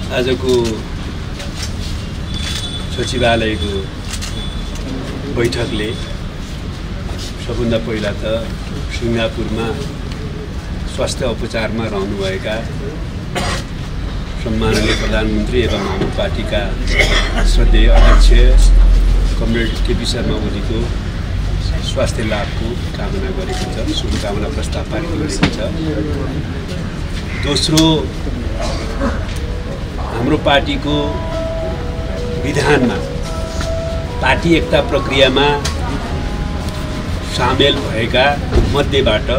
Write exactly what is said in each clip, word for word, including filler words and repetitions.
आजको सचिवालयको बैठकले सबभन्दा पहिला त सिङ्गापुरमा स्वास्थ्य उपचारमा रहनुभएका सम्माननीय प्रधानमन्त्री एवं हाम्रो पार्टीका श्रद्धेय अध्यक्ष कमरेड केपी शर्मा ओलीको स्वास्थ्य लाभको कामना गरेको छ, शुभकामना प्रस्ताव पारित गरेको छ। दोस्रो, हाम्रो पार्टीको विधानमा पार्टी एकता प्रक्रियामा सामेल भएका मध्येबाट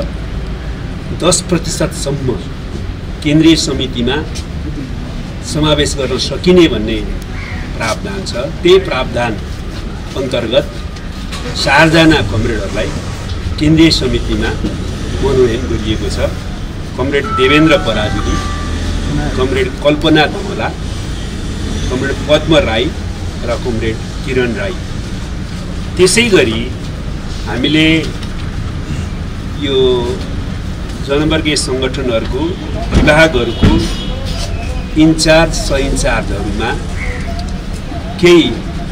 दस प्रतिशतसम्म केन्द्रीय समितिमा समावेश गर्न सकिने भन्ने प्रावधान छ। त्यही प्रावधान अन्तर्गत चारजना कमरेडहरूलाई केन्द्रीय समितिमा मनोनयन गरिएको छ। Comrade Devendra Parajuli, comrade Kalpana Dhamala, comrade Padma Rai र कमरेड किरण राई। त्यसै गरी हामीले यो जनवर्गीय सङ्गठनहरूको विभागहरूको इन्चार्ज सहइन्चार्जहरूमा केही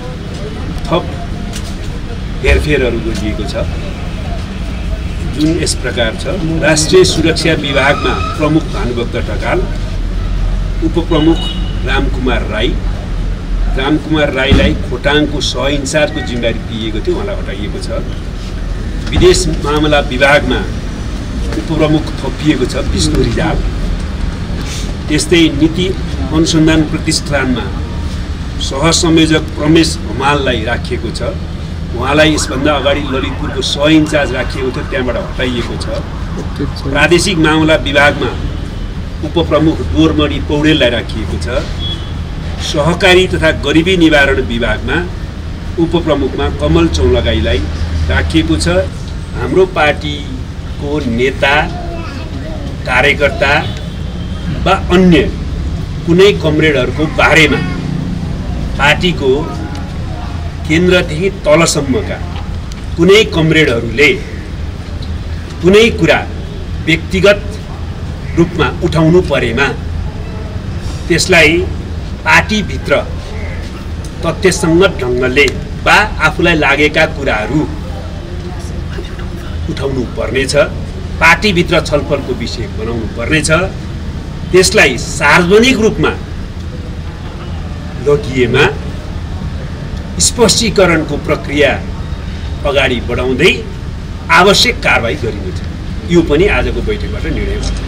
थप हेरफेरहरू गरिएको छ, जुन यस प्रकार छ। राष्ट्रिय सुरक्षा विभागमा प्रमुख भानुभक्त ढकाल, उपप्रमुख रामकुमार राई, रामकुमार राईलाई खोटाङको सह इन्चार्जको जिम्मेवारी दिएको थियो, उहाँलाई हटाइएको छ। विदेश मामला विभागमा उपप्रमुख थपिएको छ विष्णु रिजाल। त्यस्तै नीति अनुसन्धान प्रतिष्ठानमा सहसंयोजक प्रमेश हमाललाई राखिएको छ, उहाँलाई यसभन्दा अगाडि ललितपुरको सह इन्चार्ज राखिएको थियो, त्यहाँबाट हटाइएको छ। प्रादेशिक मामला विभागमा उपप्रमुख डोरमणि पौडेललाई राखिएको छ। सहकारी तथा गरिबी निवारण विभागमा उपप्रमुखमा कमल चौलगाईलाई राखिएको छ। हाम्रो पार्टीको नेता, कार्यकर्ता वा अन्य कुनै कमरेडहरूको बारेमा पार्टीको केन्द्रदेखि तलसम्मका कुनै कमरेडहरूले कुनै कुरा व्यक्तिगत रूपमा उठाउनु परेमा त्यसलाई पार्टीभित्र तथ्यसङ्गत ढङ्गले वा आफूलाई लागेका कुराहरू उठाउनु पर्नेछ, पार्टीभित्र छलफलको विषय बनाउनु पर्नेछ। त्यसलाई सार्वजनिक रूपमा लगिएमा स्पष्टीकरणको प्रक्रिया अगाडि बढाउँदै आवश्यक कारबाही गरिनेछ। यो पनि आजको बैठकबाट निर्णय भयो।